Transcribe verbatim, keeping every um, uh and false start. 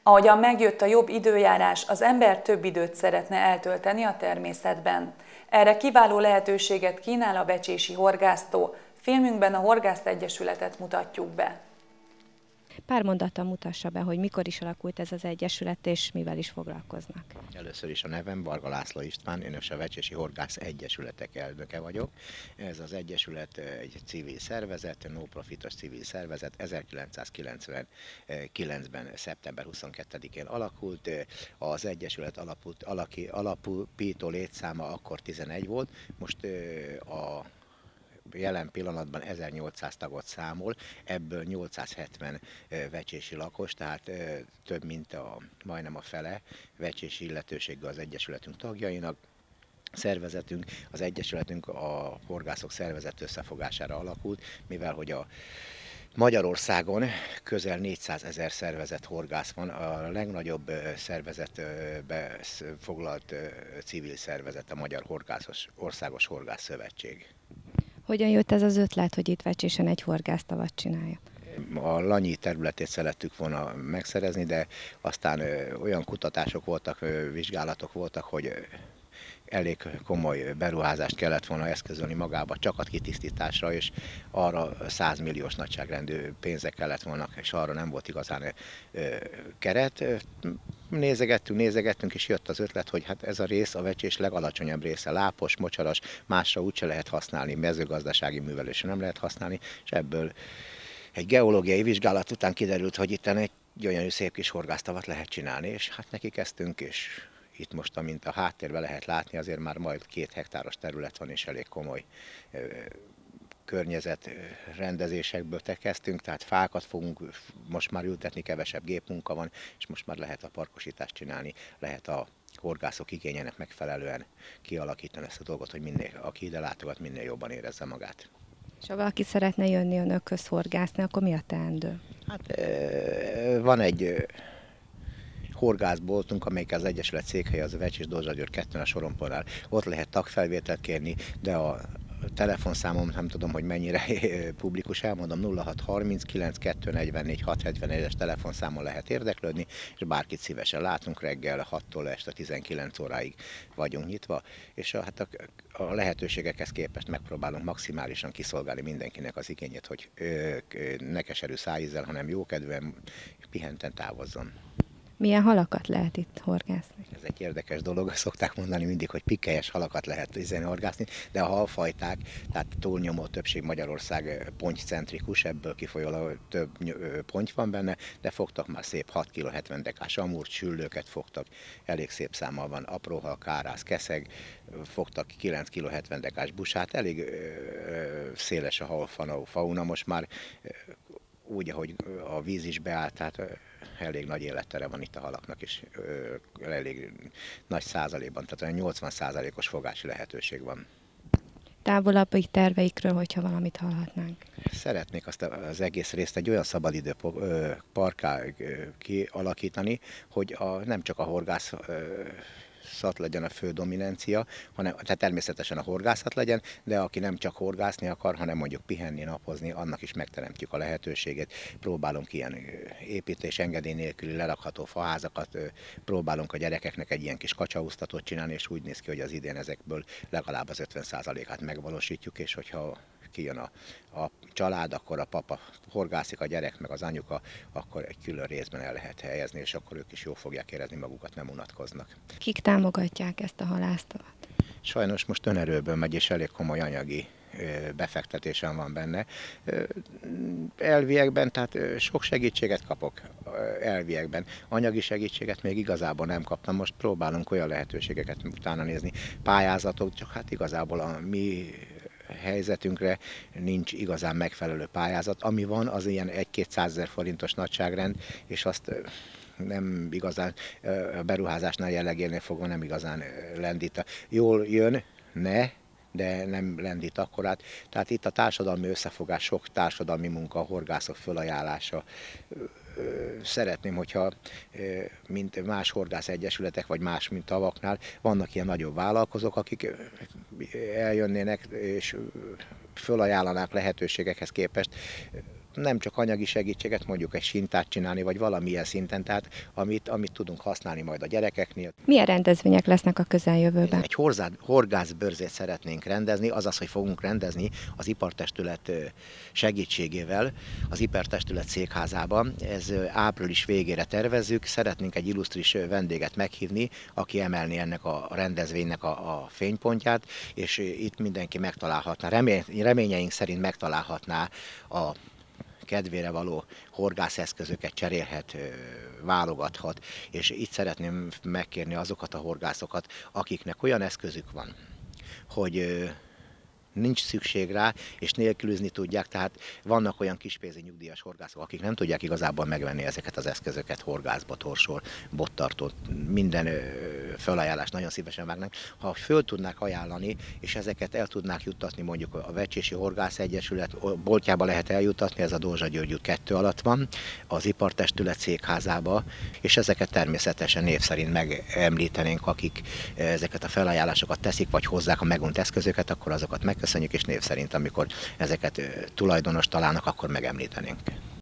Ahogyan megjött a jobb időjárás, az ember több időt szeretne eltölteni a természetben. Erre kiváló lehetőséget kínál a becsési horgásztó. Filmünkben a Horgász Egyesületet mutatjuk be. Pár mondattal mutassa be, hogy mikor is alakult ez az egyesület, és mivel is foglalkoznak. Először is a nevem Varga László István, én is a Becsési Horgász Egyesületek elnöke vagyok. Ez az egyesület egy civil szervezet, no-profitos civil szervezet, ezerkilencszázkilencvenkilencben. szeptember huszonkettedikén alakult. Az egyesület alapult, alaki, alapító létszáma akkor tizenegy volt, most a jelen pillanatban ezernyolcszáz tagot számol, ebből nyolcszázhetven vecsési lakos, tehát több mint a, majdnem a fele vecsési illetőséggel az egyesületünk tagjainak. Szervezetünk, az egyesületünk a horgászok szervezet összefogására alakult, mivel hogy a Magyarországon közel négyszázezer szervezett horgász van, a legnagyobb szervezetbe foglalt civil szervezet a Magyar Horgászos, Országos Horgász Szövetség. Hogyan jött ez az ötlet, hogy itt Vecsésen egy horgásztavat csinálja? A Lanyi területét szerettük volna megszerezni, de aztán olyan kutatások voltak, vizsgálatok voltak, hogy elég komoly beruházást kellett volna eszközölni magába csak a kitisztításra, és arra száz milliós nagyságrendű pénzek kellett volna, és arra nem volt igazán keret. Nézegettünk, nézegettünk, és jött az ötlet, hogy hát ez a rész a Vecsés legalacsonyabb része, lápos, mocsaras, másra úgyse lehet használni, mezőgazdasági művelésre nem lehet használni, és ebből egy geológiai vizsgálat után kiderült, hogy itt egy gyönyörű szép kis horgásztavat lehet csinálni, és hát neki kezdtünk, és itt most, amint a háttérben lehet látni, azért már majd két hektáros terület van, és elég komoly ö, környezetrendezésekből kezdtünk, tehát fákat fogunk most már ültetni, kevesebb gépmunka van, és most már lehet a parkosítást csinálni, lehet a horgászok igényének megfelelően kialakítani ezt a dolgot, hogy minél, aki ide látogat, minél jobban érezze magát. És ha valaki szeretne jönni önökhöz horgászni, akkor mi a teendő? Hát ö, van egy horgászboltunk, amelyik az Egyesület székhelye, az a Vecsés Dózsa György kettőn a Sorompónál. Ott lehet tagfelvételt kérni, de a telefonszámom nem tudom, hogy mennyire publikus, elmondom, nulla hat harminc kilenc kettőszáznegyvennégy hatszázhetvenegy-es telefonszámon lehet érdeklődni, és bárkit szívesen látunk, reggel hattól este tizenkilenc óráig vagyunk nyitva, és a, hát a, a lehetőségekhez képest megpróbálunk maximálisan kiszolgálni mindenkinek az igényét, hogy ö, ne keserű szájízzel, hanem jókedvűen, pihenten távozzon. Milyen halakat lehet itt horgászni? Ez egy érdekes dolog, szokták mondani mindig, hogy pikkelyes halakat lehet izén horgászni, de a halfajták, tehát túlnyomó többség Magyarország pontycentrikus, ebből kifolyólag több ponty van benne, de fogtak már szép hat kiló hetven dekás amúrt, süllőket fogtak, elég szép számmal van apróhal, kárász, keszeg, fogtak kilenc kiló hetven dekás busát, elég ö, széles a halfauna, most már ö, úgy, ahogy a víz is beállt, tehát elég nagy élettere van itt a halaknak, és ö, elég nagy százalékban, tehát olyan nyolcvan százalékos fogási lehetőség van. Távolabbi terveikről, hogyha valamit hallhatnánk? Szeretnék azt az egész részt egy olyan szabadidő parkká kialakítani, hogy a, nem csak a horgász horgászat legyen a fő dominancia, hanem, tehát természetesen a horgászat legyen, de aki nem csak horgászni akar, hanem mondjuk pihenni, napozni, annak is megteremtjük a lehetőséget. Próbálunk ilyen építés engedély nélküli lerakható faházakat, próbálunk a gyerekeknek egy ilyen kis kacsaúztatót csinálni, és úgy néz ki, hogy az idén ezekből legalább az ötven százalékát megvalósítjuk, és hogyha kijön a, a család, akkor a papa horgászik, a gyerek meg az anyuka, akkor egy külön részben el lehet helyezni, és akkor ők is jól fogják érezni magukat, nem unatkoznak. Kik támogatják ezt a halásztavat? Sajnos most önerőből megy, és elég komoly anyagi befektetésem van benne. Elviekben, tehát sok segítséget kapok elviekben. Anyagi segítséget még igazából nem kaptam. Most próbálunk olyan lehetőségeket utána nézni. Pályázatok, csak hát igazából a mi helyzetünkre nincs igazán megfelelő pályázat. Ami van, az ilyen egy-kétszázezer forintos nagyságrend, és azt nem igazán, a beruházásnál jellegénél fogva nem igazán lendít. Jól jön, ne, de nem lendít akkorát. Tehát itt a társadalmi összefogás, sok társadalmi munka, a horgászok fölajánlása. Szeretném, hogyha mint más horgászegyesületek, vagy más, mint tavaknál, vannak ilyen nagyobb vállalkozók, akik eljönnének és fölajánlanák lehetőségekhez képest nem csak anyagi segítséget, mondjuk egy sintát csinálni, vagy valamilyen szinten, tehát amit, amit tudunk használni majd a gyerekeknél. Milyen rendezvények lesznek a közeljövőben? Egy horgászbörzét szeretnénk rendezni, azaz, hogy fogunk rendezni az ipartestület segítségével, az ipartestület székházában. Ez április végére tervezzük, szeretnénk egy illusztris vendéget meghívni, aki emelni ennek a rendezvénynek a, a fénypontját, és itt mindenki megtalálhatná, reményeink szerint megtalálhatná a kedvére való horgászeszközöket, cserélhet, válogathat, és itt szeretném megkérni azokat a horgászokat, akiknek olyan eszközük van, hogy nincs szükség rá, és nélkülözni tudják, tehát vannak olyan kispénzű nyugdíjas horgászok, akik nem tudják igazából megvenni ezeket az eszközöket, horgászba, torsol, bottartót, minden felajánlást nagyon szívesen vágnak. Ha föl tudnák ajánlani, és ezeket el tudnák juttatni mondjuk a Vecsési Horgász Egyesület boltjába lehet eljuttatni, ez a Dózsa György út kettő alatt van, az ipartestület székházába, és ezeket természetesen név szerint megemlítenénk, akik ezeket a felajánlásokat teszik, vagy hozzák a megunt eszközöket, akkor azokat megköszönjük, és név szerint, amikor ezeket tulajdonos találnak, akkor megemlítenénk.